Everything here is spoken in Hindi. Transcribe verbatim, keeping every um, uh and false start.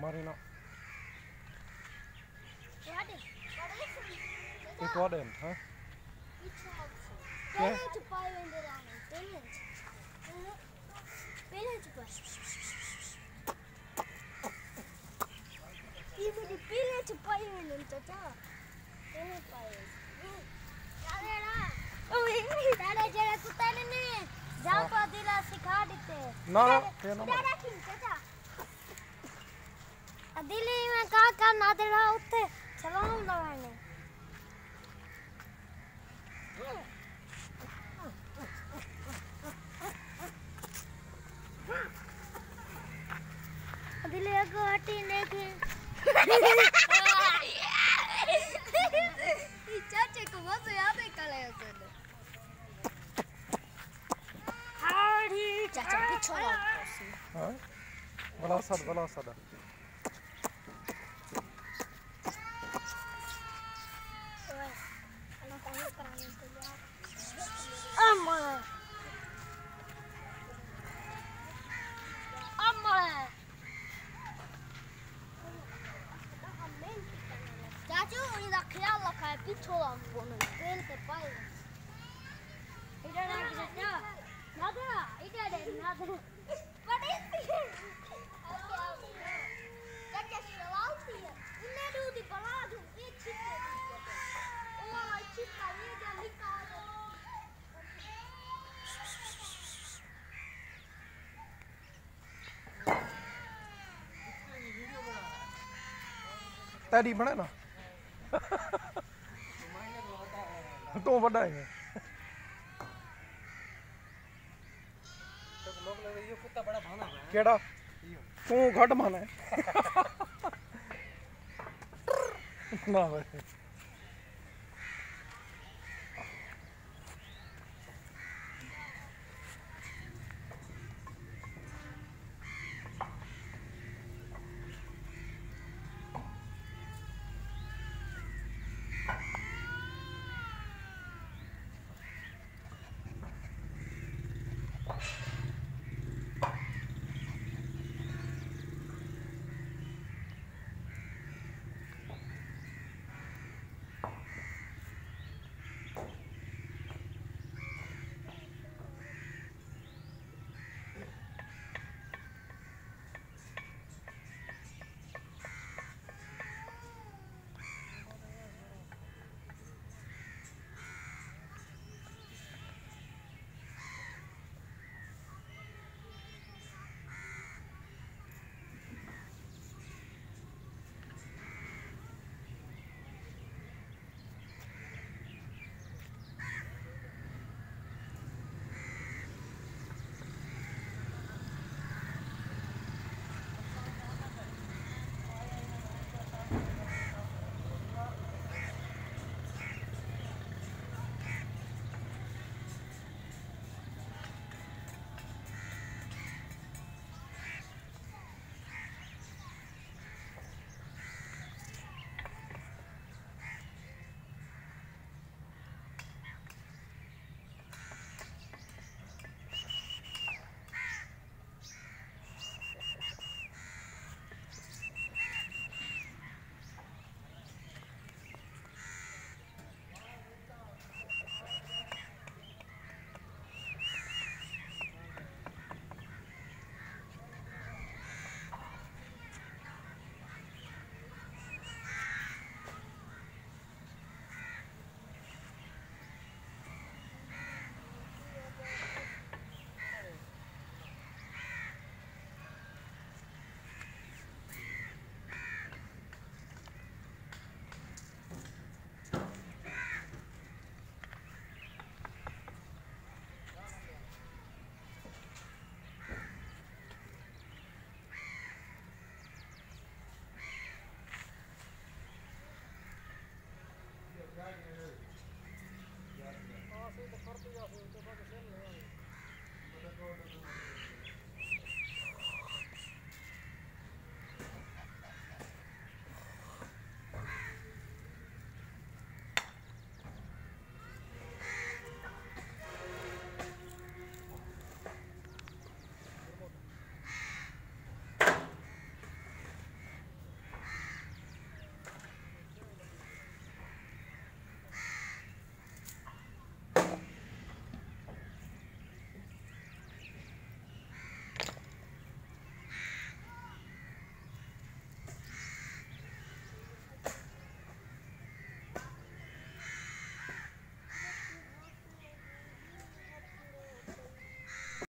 Marina. What is? What is? It wasn't, huh? It's also. Yeah. Pele to buy in the ramen. Pele. Pele to buy. Even the pele to buy in the tata. Pele buy. Dada na. Oh, ini. Dada jara kuta ne. Japa dila sikha dite. No, no. Dada king tata. Delhi में कहाँ कहाँ ना दे रहा उठे चलो हम लगाने दिल्ली को हटी देखे चाचे को बहुत याद है कल है उसे हाड़ी चाचा पिछोड़ा हाँ बड़ा सादा बड़ा सादा Amore. Amore. चाचू इधर ख्याल रखा है पीछे हम बोले ट्रेन पे पाए इधर आ गया ना ना इधर ना बड़ी चाचा चलाती है इन्हें दूधी बना दूँ एक छिपे ओ वाला छिपा ये जो निकाल तेरी बने ना तू बड़ा है केड़ा तू घट मन है ना भाई Ah, siitä korttia, siitä on vaikka sellainen.